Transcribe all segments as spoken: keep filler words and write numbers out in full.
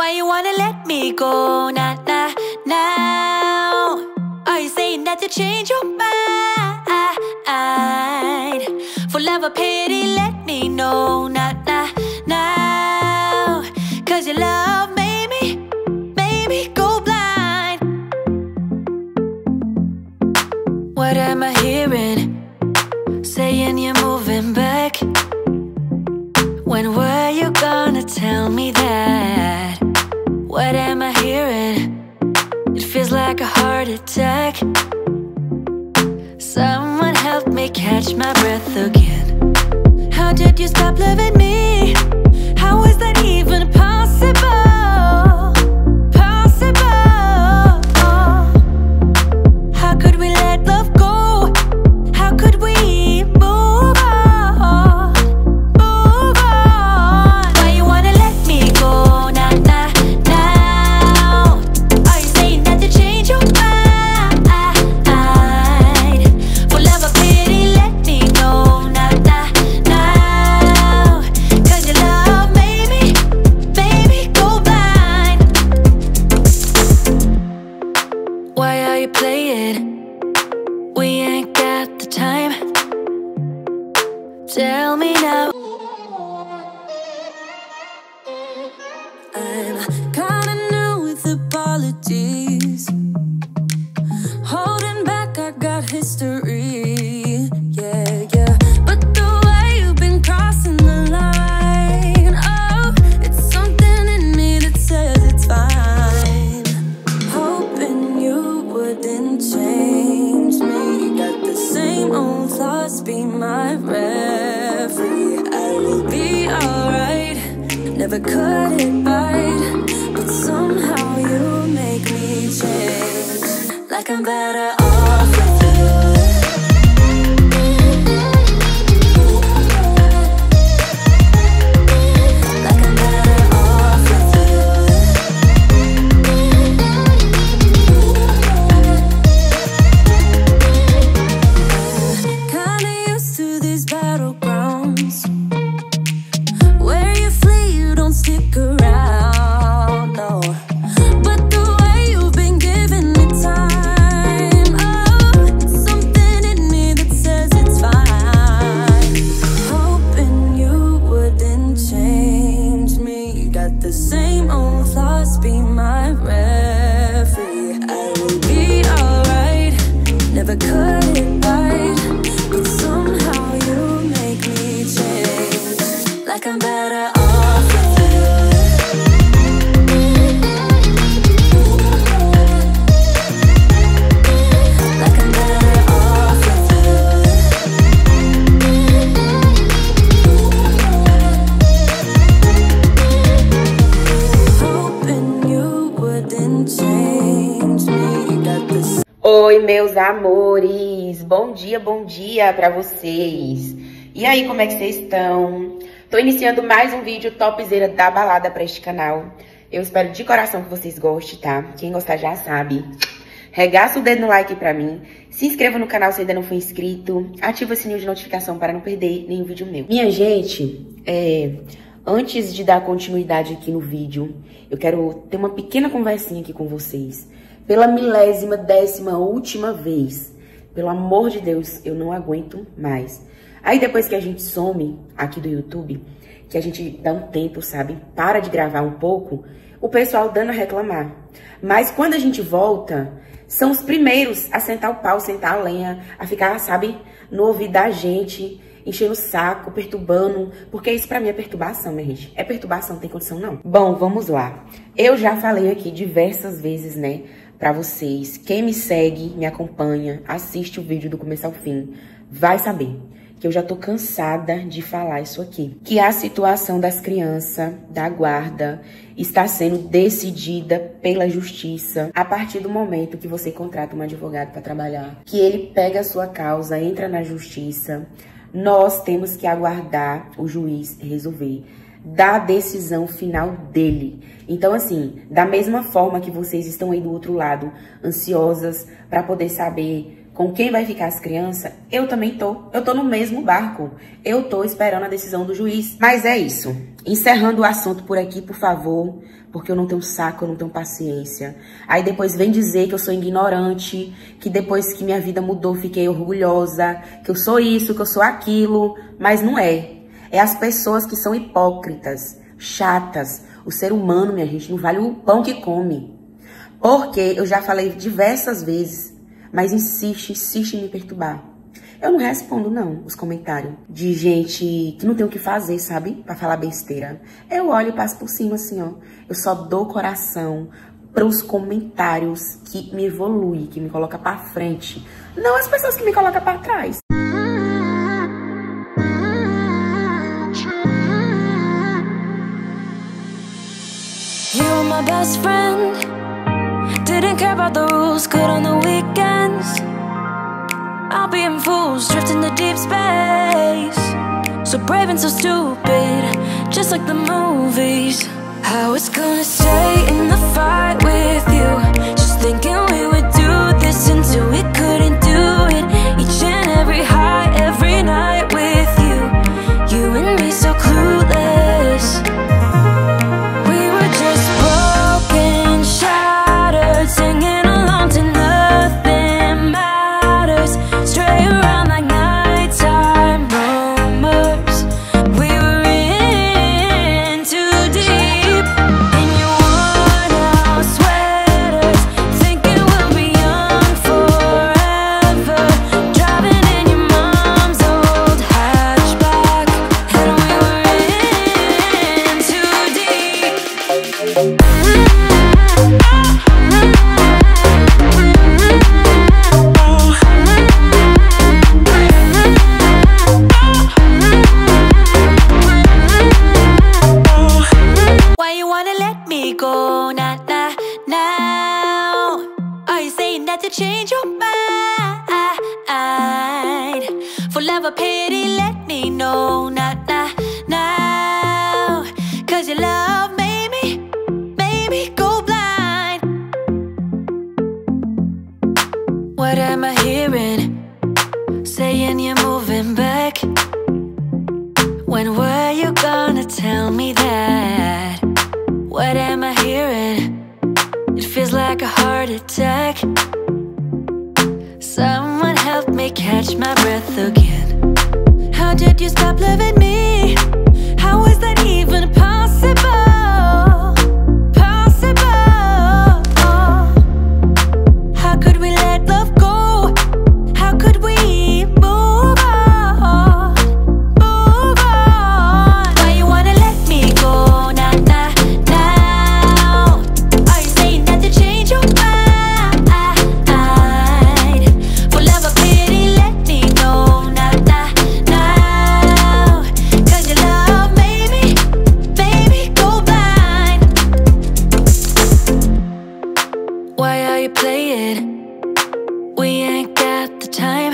Why you wanna let me go, nah, nah, now? Are you saying that to change your mind? For love or pity, let me know, nah, nah, now. Cause your love made me, made me go blind. What am I hearing? Saying you're moving back. When were you gonna tell me that? What am I hearing? It feels like a heart attack. Someone help me catch my breath again. How did you stop loving me? How is that even possible? Possible. How could we let love go? How could we move on? Move on. Why you wanna let me go? Nah, nah, now. Are you saying that to change your mind? For love or pity, let me know. Nah, nah, now. Cause your love made me, made me go blind. Why are you playing? We ain't got the time. Tell me now. I'm kinda new with apologies. Holding back, I got history. Yeah, yeah. But the way you've been crossing the line, oh, it's something in me that says it's fine. Hoping you wouldn't change me. Got the same old thoughts, be my referee. I will be alright. Never cut it right, but somehow you make me change. Like I'm better off with you. Like I'm better off with you. Kinda used to these battlegrounds where you flee, you don't stick around, no. But the way you've been giving me time, oh, it's something in me that says it's fine. Hoping you wouldn't change me. Got the same old thoughts, be my referee. I will be alright, never cut it right, but somehow you make me change. Like I'm better off with you. Like I'm better off with you. Hoping you wouldn't change me. Got this. Oi, meus amores! Bom dia, bom dia pra vocês! E aí, como é que vocês estão? Tô iniciando mais um vídeo topzera da balada pra este canal. Eu espero de coração que vocês gostem, tá? Quem gostar já sabe. Regaça o dedo no like pra mim. Se inscreva no canal se ainda não for inscrito. Ativa o sininho de notificação para não perder nenhum vídeo meu. Minha gente, é, antes de dar continuidade aqui no vídeo, eu quero ter uma pequena conversinha aqui com vocês. Pela milésima, décima, última vez. Pelo amor de Deus, eu não aguento mais. Aí depois que a gente some aqui do YouTube, que a gente dá um tempo, sabe? Para de gravar um pouco, o pessoal dando a reclamar. Mas quando a gente volta, são os primeiros a sentar o pau, sentar a lenha, a ficar, sabe, no ouvido da gente, enchendo o saco, perturbando. Porque isso pra mim é perturbação, minha gente. É perturbação, não tem condição não. Bom, vamos lá. Eu já falei aqui diversas vezes, né, pra vocês. Quem me segue, me acompanha, assiste o vídeo do começo ao fim, vai saber que eu já tô cansada de falar isso aqui. Que a situação das crianças da guarda está sendo decidida pela justiça a partir do momento que você contrata um advogado para trabalhar. Que ele pega a sua causa, entra na justiça. Nós temos que aguardar o juiz resolver, dar a decisão final dele. Então, assim, da mesma forma que vocês estão aí do outro lado, ansiosas para poder saber com quem vai ficar as crianças, eu também tô. Eu tô no mesmo barco. Eu tô esperando a decisão do juiz. Mas é isso. Encerrando o assunto por aqui, por favor, porque eu não tenho saco, eu não tenho paciência. Aí depois vem dizer que eu sou ignorante, que depois que minha vida mudou, fiquei orgulhosa, que eu sou isso, que eu sou aquilo. Mas não é. É as pessoas que são hipócritas, chatas. O ser humano, minha gente, não vale o pão que come. Porque eu já falei diversas vezes, mas insiste, insiste em me perturbar. Eu não respondo, não, os comentários de gente que não tem o que fazer, sabe? Pra falar besteira. Eu olho e passo por cima, assim, ó. Eu só dou coração pros comentários que me evoluem, que me colocam pra frente. Não as pessoas que me colocam pra trás. You were my best friend. Didn't care about the rules, good on the weekends. I'll be in fools, drifting to deep space. So brave and so stupid, just like the movies. I was gonna stay in the fight with you, just thinking we would do this until we couldn't do it. Each and every high, every night with you. You and me so clueless. We were just broken, shattered, singing along to nothing matters. Stray around like nighttime rumors. We were in too deep. In your worn out sweaters, thinking we'll be young forever. Driving in your mom's old hatchback, and we were in too deep. Why you wanna let me go, nah, nah, now? Are you saying that to change your mind? For love or pity, let me know, nah, nah, now. Cause your love made me, made me go blind. What am I hearing? Saying you're moving back. When were you gonna tell me that? What am I hearing? It feels like a heart attack. Someone help me catch my breath again. How did you stop loving me? How is that even possible? Possible. How could we let love go? How could we move on? Move on. Why you wanna let me go? Nah, nah, now. Are you saying that to change your mind? For love or pity, let me know. Nah, nah, now. Cause your love made me, made me go blind. Why are you playing? We ain't got the time.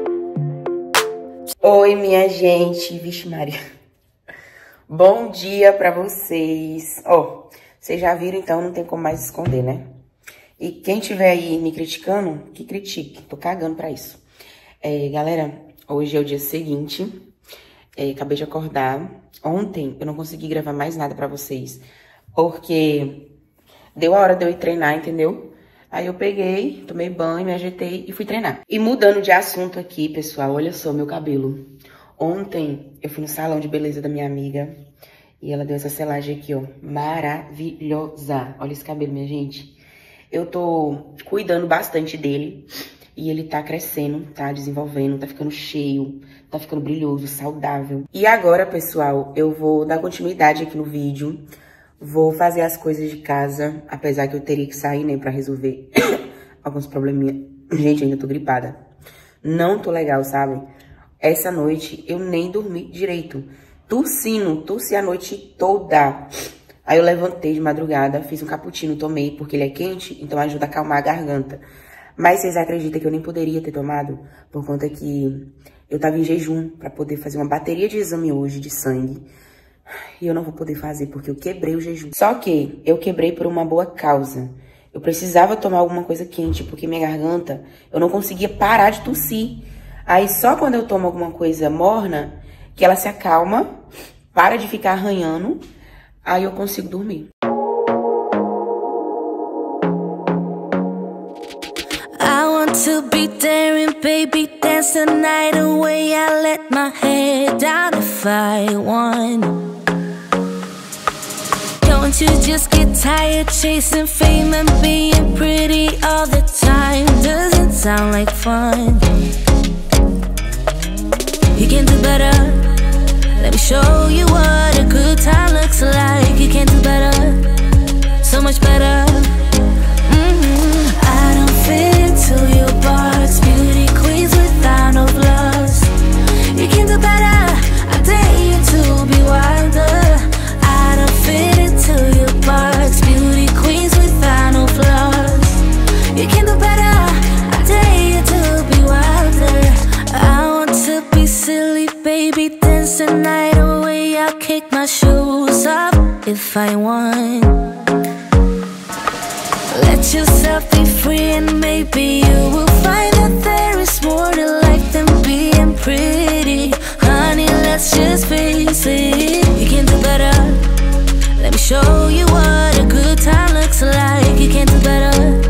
Oi, minha gente. Vixe Maria. Bom dia pra vocês. Ó, oh, vocês já viram, então não tem como mais esconder, né? E quem tiver aí me criticando, que critique. Tô cagando pra isso. É, galera, hoje é o dia seguinte. É, acabei de acordar. Ontem eu não consegui gravar mais nada pra vocês, porque deu a hora de eu ir treinar, entendeu? Aí eu peguei, tomei banho, me ajeitei e fui treinar. E mudando de assunto aqui, pessoal, olha só meu cabelo. Ontem eu fui no salão de beleza da minha amiga e ela deu essa selagem aqui, ó, maravilhosa. Olha esse cabelo, minha gente. Eu tô cuidando bastante dele e ele tá crescendo, tá desenvolvendo, tá ficando cheio, tá ficando brilhoso, saudável. E agora, pessoal, eu vou dar continuidade aqui no vídeo. Vou fazer as coisas de casa, apesar que eu teria que sair, né, pra resolver alguns probleminhas. Gente, ainda tô gripada. Não tô legal, sabe? Essa noite eu nem dormi direito. Tossindo, tossi a noite toda. Aí eu levantei de madrugada, fiz um cappuccino, tomei, porque ele é quente, então ajuda a acalmar a garganta. Mas vocês acreditam que eu nem poderia ter tomado? Por conta que eu tava em jejum pra poder fazer uma bateria de exame hoje de sangue. E eu não vou poder fazer porque eu quebrei o jejum. Só que eu quebrei por uma boa causa. Eu precisava tomar alguma coisa quente, porque minha garganta, eu não conseguia parar de tossir. Aí só quando eu tomo alguma coisa morna, que ela se acalma, para de ficar arranhando, aí eu consigo dormir. I want to be daring, baby, dance the night away. I let my head down if I want. Don't you just get tired chasing fame and being pretty all the time? Doesn't sound like fun. You can do better. Let me show you what a good time looks like. You can do better, so much better. Mm-hmm. I don't fit into your box, beauty queens without no flaws. You can do better. I dare you to be wilder. I don't fit into your box, beauty queens without no flaws. You can do better. I dare you to be wilder. I want to be silly, baby, dance the night away. I'll kick my shoes off if I want. Let yourself be free and maybe you will find that there is more to life than being pretty. Honey, let's just face it. You can do better. Let me show you what a good time looks like. You can do better.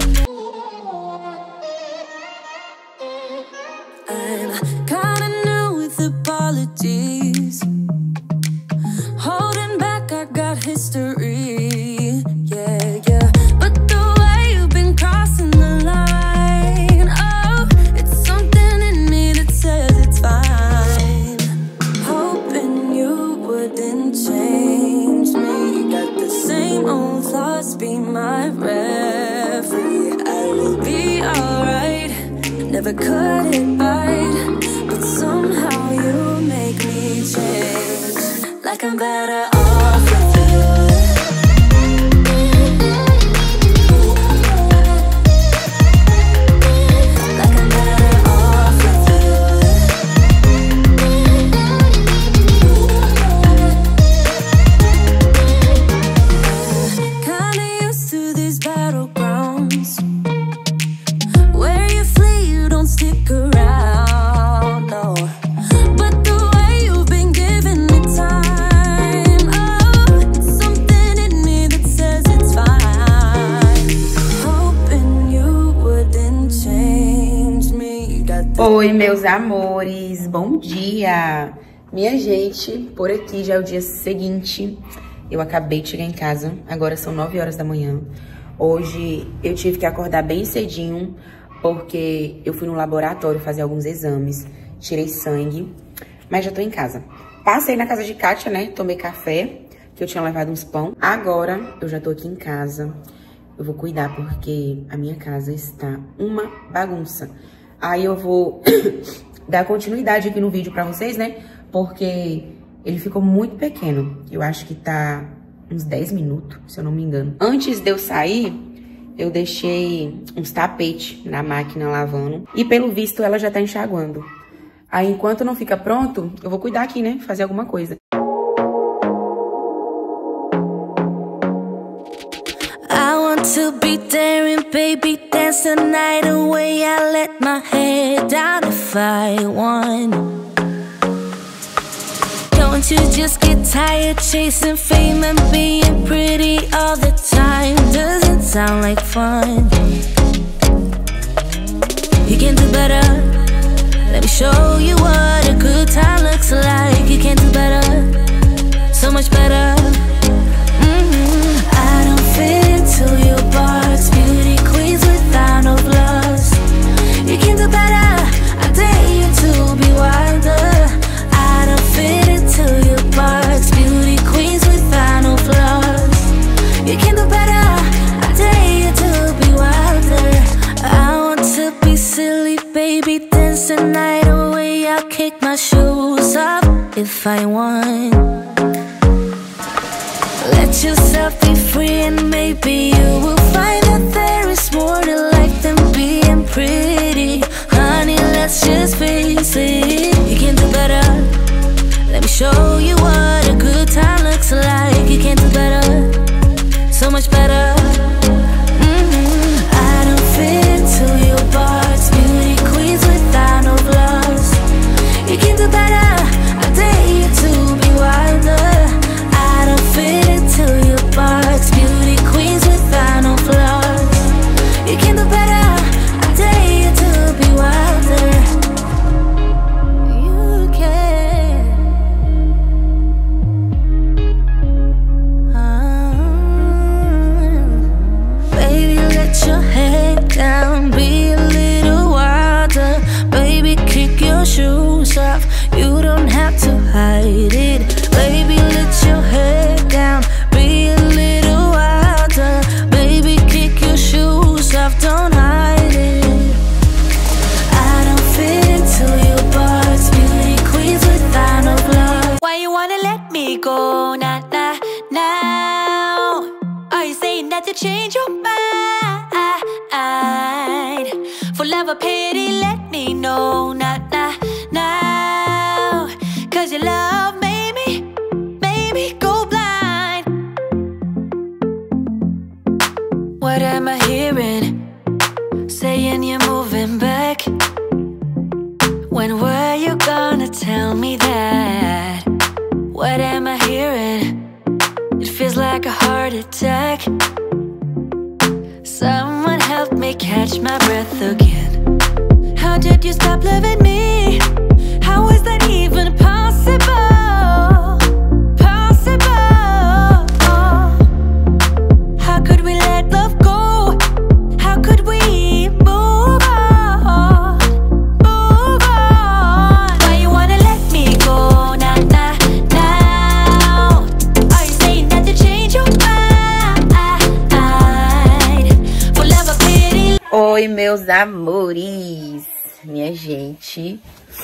I'm kinda new with apologies. Holding back, I got history. Yeah, yeah. But the way you've been crossing the line, oh, it's something in me that says it's fine. Hoping you wouldn't change me. Got the same old thoughts, be my referee. I will be alright. Never cut it right, but somehow you make me change. Like I'm better off with you. Like I'm better off with you. Kinda used to these battlegrounds where you flee, you don't stick around, no. But the way you've been giving me time, oh, it's something in me that says it's fine. Hoping you wouldn't change me. You got the... Oi, meus amores, bom dia! Minha gente, por aqui já é o dia seguinte. Eu acabei de chegar em casa, agora são nove horas da manhã. Hoje eu tive que acordar bem cedinho, porque eu fui no laboratório fazer alguns exames, tirei sangue, mas já tô em casa. Passei na casa de Kátia, né, tomei café, que eu tinha levado uns pão. Agora eu já tô aqui em casa, eu vou cuidar porque a minha casa está uma bagunça. Aí eu vou dar continuidade aqui no vídeo pra vocês, né, porque ele ficou muito pequeno. Eu acho que tá uns dez minutos, se eu não me engano. Antes de eu sair, eu deixei uns tapetes na máquina lavando. E pelo visto ela já tá enxaguando. Aí enquanto não fica pronto, eu vou cuidar aqui, né? Fazer alguma coisa. I want to be daring, baby, dance the night away. I let my head down if I want. Don't you just get tired chasing fame and being pretty all the time? Doesn't sound like fun. You can do better. Let me show you what a good time looks like. You can do better, so much better. Mm-hmm. I don't fit into your box, beauty queens without no flaws. You can do better. I dare you to be wilder. I don't fit into your box, beauty queens without no flaws. You can do better. I dare you to be wilder. I want to be silly, baby, dance the night away. I'll kick my shoes off if I want. Let yourself be free and maybe you will find that there is more to life than being pretty. Honey, let's just face it. You can do better. Let me show you what a good time looks like. You can do better, so much better. Mm-hmm. that to change your mind. For love or pity, let me know, not now, now. Cause your love made me, made me go blind. What am I hearing? Saying you're moving back. When were you gonna tell me that? What am I hearing? It feels like a heart attack. Someone help me catch my breath again. How did you stop loving me? How is that even possible? Possible. How could we let love go? How could we move on? Move on. Why you wanna let me go? Nah, nah, now. Are you saying that to change your mind? For love or pity. Oi, meus amores, minha gente,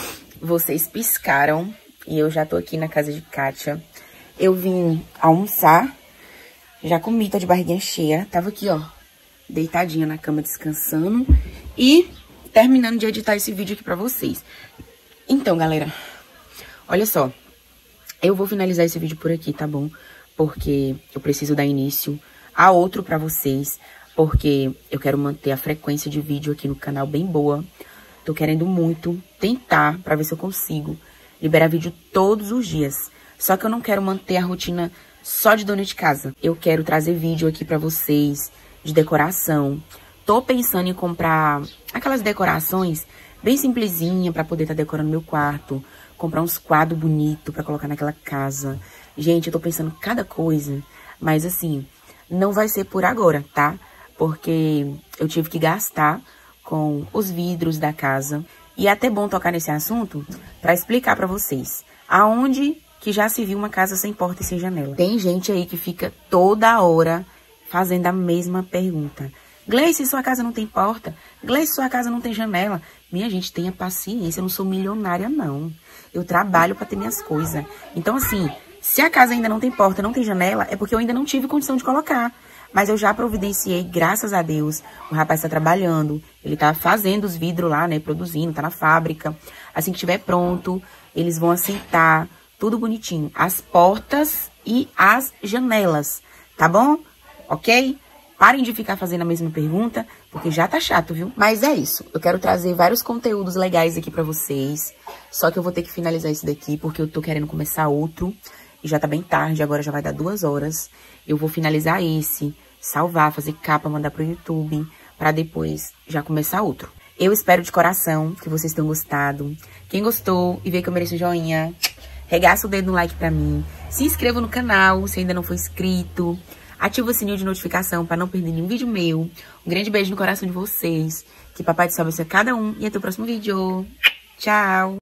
vocês piscaram e eu já tô aqui na casa de Kátia. Eu vim almoçar, já comi, tô de barriguinha cheia, tava aqui, ó, deitadinha na cama descansando e terminando de editar esse vídeo aqui pra vocês. Então, galera, olha só, eu vou finalizar esse vídeo por aqui, tá bom? Porque eu preciso dar início a outro pra vocês, porque eu quero manter a frequência de vídeo aqui no canal bem boa. Tô querendo muito tentar pra ver se eu consigo liberar vídeo todos os dias. Só que eu não quero manter a rotina só de dona de casa. Eu quero trazer vídeo aqui pra vocês de decoração. Tô pensando em comprar aquelas decorações bem simplesinha pra poder estar tá decorando meu quarto. Comprar uns quadros bonitos pra colocar naquela casa. Gente, eu tô pensando cada coisa. Mas assim, não vai ser por agora, tá? Porque eu tive que gastar com os vidros da casa. E é até bom tocar nesse assunto pra explicar pra vocês. Aonde que já se viu uma casa sem porta e sem janela? Tem gente aí que fica toda hora fazendo a mesma pergunta. Gleice, sua casa não tem porta? Gleice, sua casa não tem janela? Minha gente, tenha paciência, eu não sou milionária, não. Eu trabalho pra ter minhas coisas. Então, assim, se a casa ainda não tem porta, não tem janela, é porque eu ainda não tive condição de colocar. Mas eu já providenciei, graças a Deus. O rapaz tá trabalhando, ele tá fazendo os vidros lá, né, produzindo, tá na fábrica. Assim que estiver pronto, eles vão assentar tudo bonitinho. As portas e as janelas, tá bom? Ok? Parem de ficar fazendo a mesma pergunta, porque já tá chato, viu? Mas é isso. Eu quero trazer vários conteúdos legais aqui pra vocês. Só que eu vou ter que finalizar esse daqui, porque eu tô querendo começar outro. E já tá bem tarde, agora já vai dar duas horas. Eu vou finalizar esse, salvar, fazer capa, mandar pro YouTube, pra depois já começar outro. Eu espero de coração que vocês tenham gostado. Quem gostou e vê que eu mereço um joinha, regaça o dedo no like pra mim. Se inscreva no canal, se ainda não for inscrito. Ativa o sininho de notificação pra não perder nenhum vídeo meu. Um grande beijo no coração de vocês. Que Papai do Céu abençoe cada um. E até o próximo vídeo. Tchau!